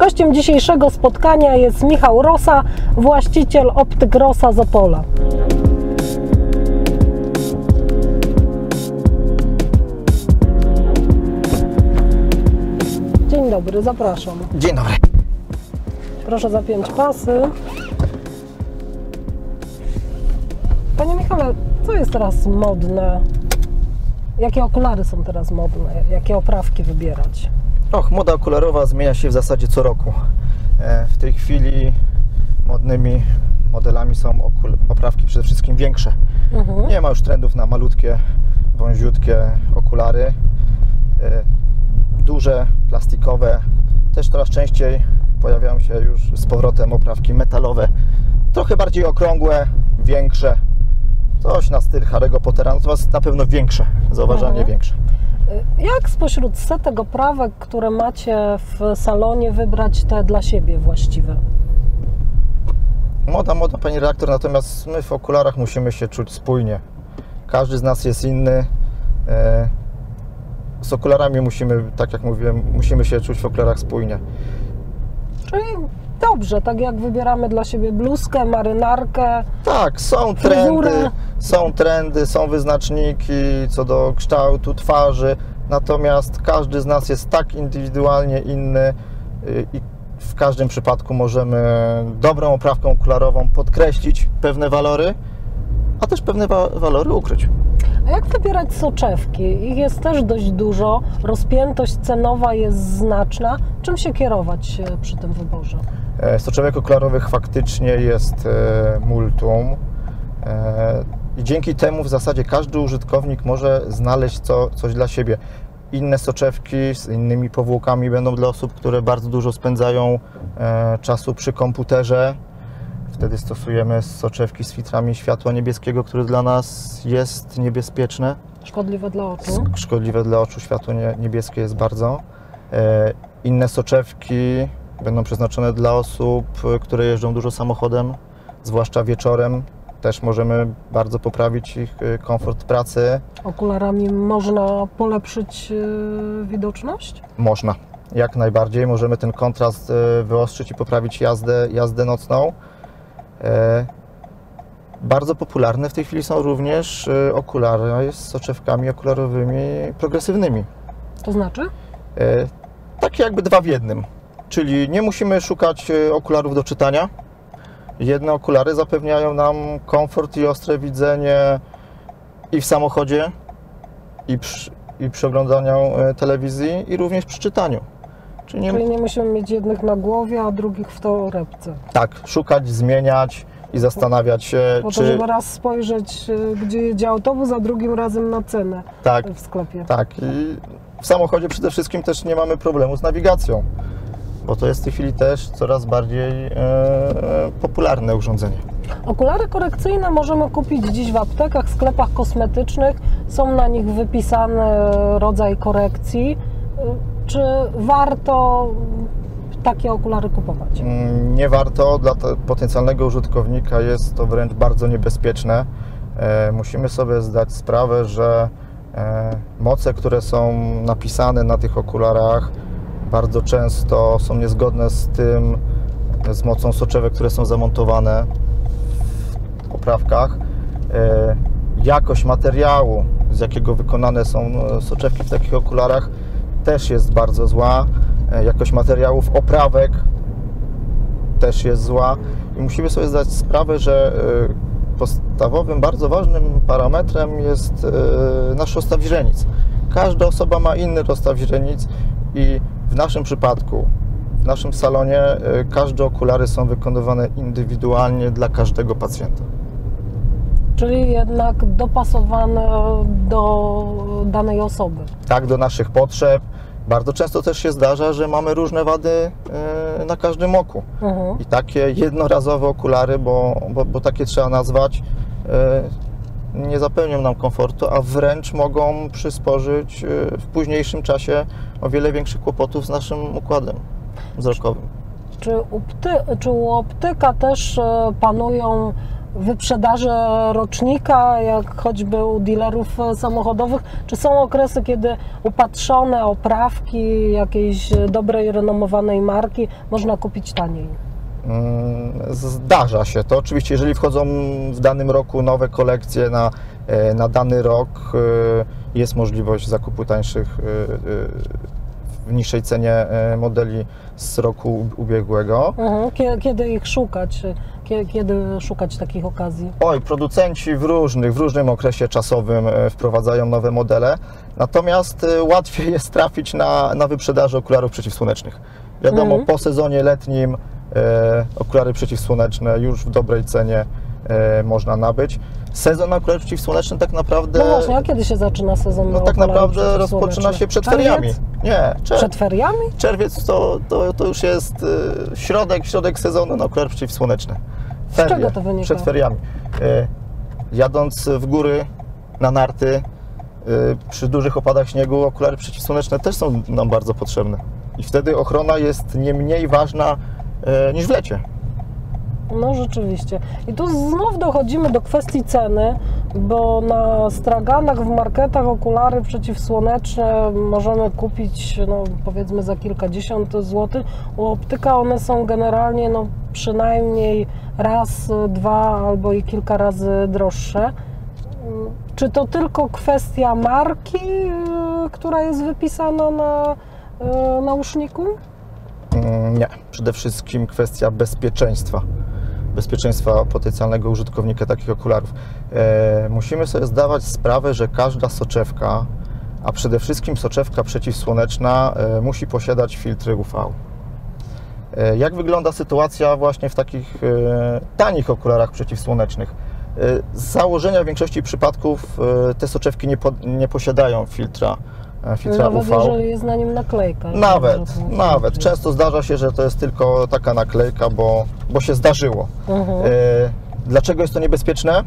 Gościem dzisiejszego spotkania jest Michał Rosa, właściciel Optyk Rosa z Opola. Dzień dobry, zapraszam. Dzień dobry. Proszę zapiąć pasy. Panie Michale, co jest teraz modne? Jakie okulary są teraz modne? Jakie oprawki wybierać? Moda okularowa zmienia się w zasadzie co roku. W tej chwili modnymi modelami są oprawki przede wszystkim większe. Nie ma już trendów na malutkie, wąziutkie okulary. Duże, plastikowe. Też coraz częściej pojawiają się już z powrotem oprawki metalowe. Trochę bardziej okrągłe, większe. Coś na styl Harry'ego Pottera, natomiast na pewno większe, zauważalnie większe. Jak spośród setek oprawek, które macie w salonie, wybrać te dla siebie właściwe? Moda, pani redaktor, natomiast my w okularach musimy się czuć spójnie. Każdy z nas jest inny. Z okularami musimy, tak jak mówiłem, musimy się czuć w okularach spójnie. Czyli dobrze, tak jak wybieramy dla siebie bluzkę, marynarkę. Tak, są trendy, są wyznaczniki co do kształtu twarzy, natomiast każdy z nas jest tak indywidualnie inny i w każdym przypadku możemy dobrą oprawką okularową podkreślić pewne walory, a też pewne walory ukryć. A jak wybierać soczewki? Ich jest też dość dużo, rozpiętość cenowa jest znaczna. Czym się kierować przy tym wyborze? Soczewek okularowych faktycznie jest multum i dzięki temu w zasadzie każdy użytkownik może znaleźć coś dla siebie. Inne soczewki z innymi powłokami będą dla osób, które bardzo dużo spędzają czasu przy komputerze. Wtedy stosujemy soczewki z filtrami światła niebieskiego, które dla nas jest niebezpieczne. Szkodliwe dla oczu? Szkodliwe dla oczu, światło niebieskie jest bardzo. Inne soczewki będą przeznaczone dla osób, które jeżdżą dużo samochodem, zwłaszcza wieczorem. Też możemy bardzo poprawić ich komfort pracy. Okularami można polepszyć widoczność? Można, jak najbardziej. Możemy ten kontrast wyostrzyć i poprawić jazdę nocną. Bardzo popularne w tej chwili są również okulary z soczewkami okularowymi progresywnymi. To znaczy? Takie jakby dwa w jednym. Czyli nie musimy szukać okularów do czytania. Jedne okulary zapewniają nam komfort i ostre widzenie i w samochodzie, i przy oglądaniu telewizji, i również przy czytaniu. Czyli nie musimy mieć jednych na głowie, a drugich w torebce. Tak, szukać, zmieniać i zastanawiać się, po to, żeby raz spojrzeć, gdzie jedzie autobus, a drugim razem na cenę w sklepie. Tak, i w samochodzie przede wszystkim też nie mamy problemu z nawigacją, bo to jest w tej chwili też coraz bardziej popularne urządzenie. Okulary korekcyjne możemy kupić dziś w aptekach, sklepach kosmetycznych. Są na nich wypisane rodzaj korekcji. Czy warto takie okulary kupować? Nie warto. Dla potencjalnego użytkownika jest to wręcz bardzo niebezpieczne. Musimy sobie zdać sprawę, że moce, które są napisane na tych okularach, bardzo często są niezgodne z mocą soczewek, które są zamontowane w oprawkach. Jakość materiału, z jakiego wykonane są soczewki w takich okularach, też jest bardzo zła. Jakość materiałów oprawek też jest zła i musimy sobie zdać sprawę, że podstawowym, bardzo ważnym parametrem jest nasz rozstaw źrenic. Każda osoba ma inny rozstaw źrenic i w naszym przypadku, w naszym salonie każde okulary są wykonywane indywidualnie dla każdego pacjenta. Czyli jednak dopasowane do danej osoby. Tak, do naszych potrzeb. Bardzo często też się zdarza, że mamy różne wady na każdym oku. I takie jednorazowe okulary, bo takie trzeba nazwać, nie zapewnią nam komfortu, a wręcz mogą przysporzyć w późniejszym czasie o wiele większych kłopotów z naszym układem wzrokowym. Czy u optyka też panują wyprzedaży rocznika, jak choćby u dealerów samochodowych? Czy są okresy, kiedy upatrzone oprawki jakiejś dobrej, renomowanej marki można kupić taniej? Zdarza się to. Oczywiście, jeżeli wchodzą w danym roku nowe kolekcje na dany rok, jest możliwość zakupu tańszych, w niższej cenie modeli z roku ubiegłego. Kiedy ich szukać? Kiedy szukać takich okazji? Oj, producenci w różnym okresie czasowym wprowadzają nowe modele, natomiast łatwiej jest trafić na wyprzedaży okularów przeciwsłonecznych. Wiadomo, po sezonie letnim okulary przeciwsłoneczne już w dobrej cenie można nabyć. Sezon na okulary przeciwsłoneczne tak naprawdę... No właśnie, a kiedy się zaczyna sezon na tak okulary naprawdę rozpoczyna się przed feriami. Nie, przed feriami? Czerwiec to już jest środek sezonu na okulary przeciwsłoneczne. Z czego to wynika? Przed feriami. Jadąc w góry na narty, przy dużych opadach śniegu, okulary przeciwsłoneczne też są nam bardzo potrzebne. I wtedy ochrona jest nie mniej ważna niż w lecie. No rzeczywiście. I tu znów dochodzimy do kwestii ceny, bo na straganach, w marketach okulary przeciwsłoneczne możemy kupić, no powiedzmy, za kilkadziesiąt złotych. U optyka one są generalnie przynajmniej raz, dwa albo i kilka razy droższe. Czy to tylko kwestia marki, która jest wypisana na nauszniku? Nie. Przede wszystkim kwestia bezpieczeństwa potencjalnego użytkownika takich okularów. Musimy sobie zdawać sprawę, że każda soczewka, a przede wszystkim soczewka przeciwsłoneczna, musi posiadać filtry UV. Jak wygląda sytuacja właśnie w takich tanich okularach przeciwsłonecznych? Z założenia w większości przypadków te soczewki nie posiadają filtra nawet UV. jeżeli jest na nim naklejka. Nawet. Często zdarza się, że to jest tylko taka naklejka, bo się zdarzyło. Dlaczego jest to niebezpieczne?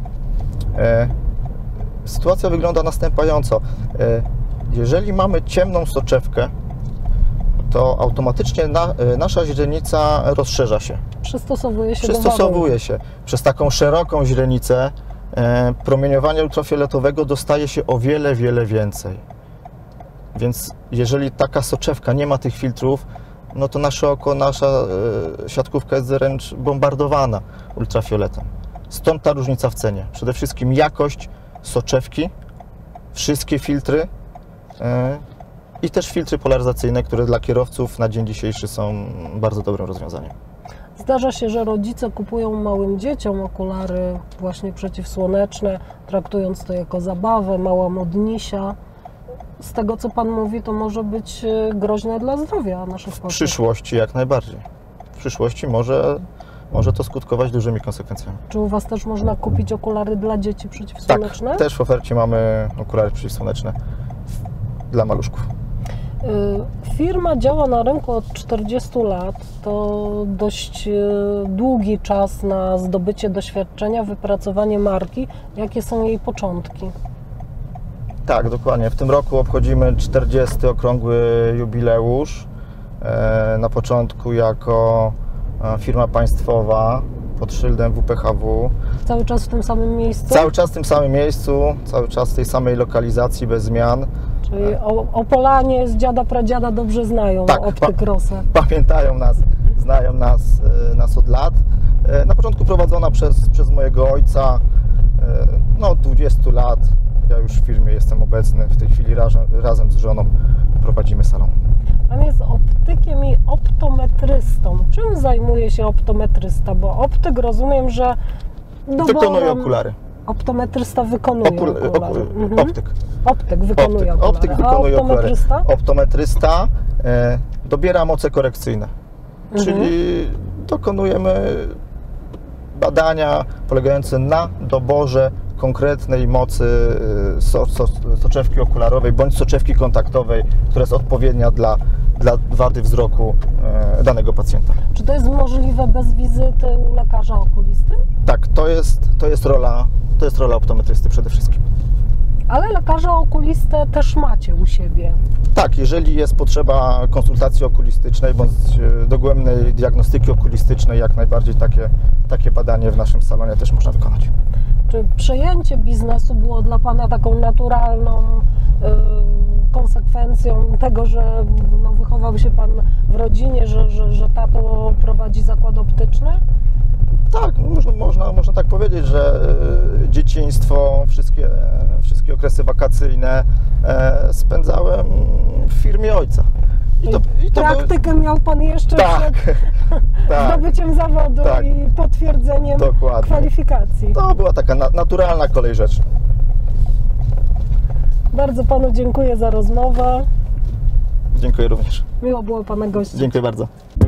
Sytuacja wygląda następująco. Jeżeli mamy ciemną soczewkę, to automatycznie nasza źrenica rozszerza się. Przystosowuje się. Przez taką szeroką źrenicę promieniowania ultrafioletowego dostaje się o wiele więcej. Więc jeżeli taka soczewka nie ma tych filtrów, no to nasze oko, nasza siatkówka jest wręcz bombardowana ultrafioletem. Stąd ta różnica w cenie. Przede wszystkim jakość soczewki, wszystkie filtry i też filtry polaryzacyjne, które dla kierowców na dzień dzisiejszy są bardzo dobrym rozwiązaniem. Zdarza się, że rodzice kupują małym dzieciom okulary właśnie przeciwsłoneczne, traktując to jako zabawę, mała modnisia. Z tego, co Pan mówi, to może być groźne dla zdrowia naszych oczu. W przyszłości jak najbardziej. W przyszłości może to skutkować dużymi konsekwencjami. Czy u Was też można kupić okulary dla dzieci przeciwsłoneczne? Tak, też w ofercie mamy okulary przeciwsłoneczne dla maluszków. Firma działa na rynku od 40 lat. To dość długi czas na zdobycie doświadczenia, wypracowanie marki. Jakie są jej początki? Tak, dokładnie. W tym roku obchodzimy 40. okrągły jubileusz. Na początku jako firma państwowa pod szyldem WPHW. Cały czas w tym samym miejscu? Cały czas w tym samym miejscu, cały czas w tej samej lokalizacji, bez zmian. Czyli Opolanie z dziada, pradziada dobrze znają Optyk Rosę. Pamiętają nas, znają nas od lat. Na początku prowadzona przez mojego ojca, no od 20 lat. Ja już w firmie jestem obecny, w tej chwili razem z żoną prowadzimy salon. Pan jest optykiem i optometrystą. Czym zajmuje się optometrysta? Bo optyk, rozumiem, że wykonuje okulary. Optometrysta wykonuje okulary. Optyk wykonuje okulary. Optyk wykonuje optometrysta? Optometrysta dobiera moce korekcyjne, czyli dokonujemy badania polegające na doborze konkretnej mocy soczewki okularowej bądź soczewki kontaktowej, która jest odpowiednia dla wady wzroku danego pacjenta. Czy to jest możliwe bez wizyty u lekarza okulisty? Tak, to jest rola optometrysty przede wszystkim. Ale lekarza okulistę też macie u siebie. Tak, jeżeli jest potrzeba konsultacji okulistycznej bądź dogłębnej diagnostyki okulistycznej, jak najbardziej takie badanie w naszym salonie też można wykonać. Czy przejęcie biznesu było dla Pana taką naturalną konsekwencją tego, że no, wychował się Pan w rodzinie, że tato prowadzi zakład optyczny? Tak, można tak powiedzieć, że dzieciństwo, wszystkie okresy wakacyjne spędzałem w firmie ojca. Praktykę miał Pan jeszcze tak, przed zdobyciem zawodu tak, i potwierdzeniem dokładnie. kwalifikacji. To była taka naturalna kolej rzeczy. Bardzo Panu dziękuję za rozmowę. Dziękuję również. Miło było Pana gościć. Dziękuję bardzo.